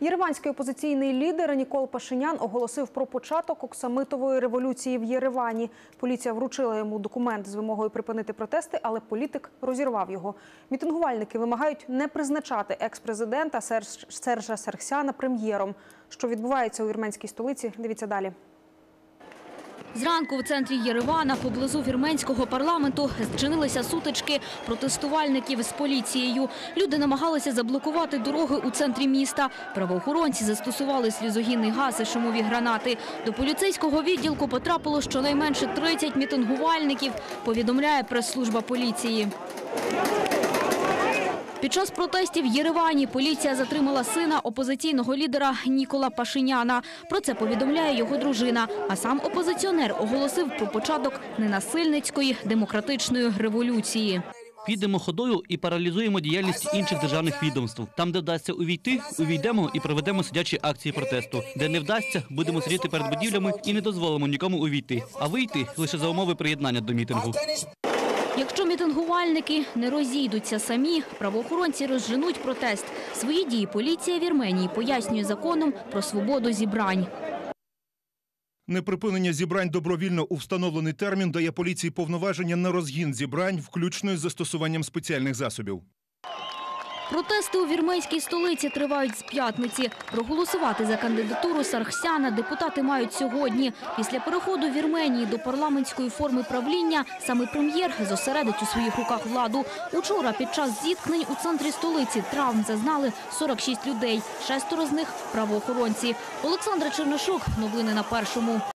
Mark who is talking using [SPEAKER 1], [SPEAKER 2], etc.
[SPEAKER 1] Єреванський опозиційний лідер Нікол Пашинян оголосив про початок оксамитової революції в Єревані. Поліція вручила йому документ з вимогою припинити протести, але політик розірвав його. Мітингувальники вимагають не призначати екс-президента Сержа Саргсяна прем'єром. Що відбувається у вірменській столиці, дивіться далі.
[SPEAKER 2] Зранку в центрі Єревана, поблизу вірменського парламенту, зчинилися сутички протестувальників з поліцією. Люди намагалися заблокувати дороги у центрі міста. Правоохоронці застосували сльозогінний газ і шумові гранати. До поліцейського відділку потрапило щонайменше 30 мітингувальників, повідомляє прес-служба поліції. Під час протестів в Єревані поліція затримала сина опозиційного лідера Нікола Пашиняна. Про це повідомляє його дружина. А сам опозиціонер оголосив про початок ненасильницької демократичної революції.
[SPEAKER 3] Підемо ходою і паралізуємо діяльність інших державних відомств. Там, де вдасться увійти, увійдемо і проведемо сидячі акції протесту. Де не вдасться, будемо сидіти перед будівлями і не дозволимо нікому увійти. А вийти лише за умови приєднання до мітингу.
[SPEAKER 2] Якщо мітингувальники не розійдуться самі, правоохоронці розженуть протест. Свої дії поліція Вірменії пояснює законом про свободу зібрань.
[SPEAKER 4] Неприпинення зібрань добровільно у встановлений термін дає поліції повноваження на розгін зібрань, включно із застосуванням спеціальних засобів.
[SPEAKER 2] Протести у вірменській столиці тривають з п'ятниці. Проголосувати за кандидатуру Саргсяна депутати мають сьогодні. Після переходу Вірменії до парламентської форми правління саме прем'єр зосередить у своїх руках владу. Учора під час зіткнень у центрі столиці травм зазнали 46 людей. 6 з них – правоохоронці. Олександра Чернишок. Новини на Першому.